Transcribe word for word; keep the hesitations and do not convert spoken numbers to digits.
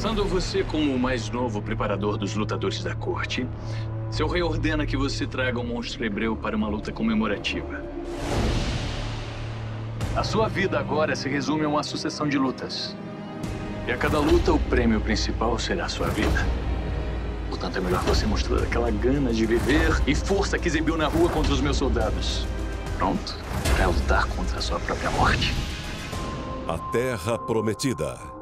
Passando você como o mais novo preparador dos lutadores da corte, seu rei ordena que você traga um monstro hebreu para uma luta comemorativa. A sua vida agora se resume a uma sucessão de lutas. E a cada luta, o prêmio principal será a sua vida. Portanto, é melhor você mostrar aquela gana de viver e força que exibiu na rua contra os meus soldados. Pronto para lutar contra a sua própria morte. A Terra Prometida.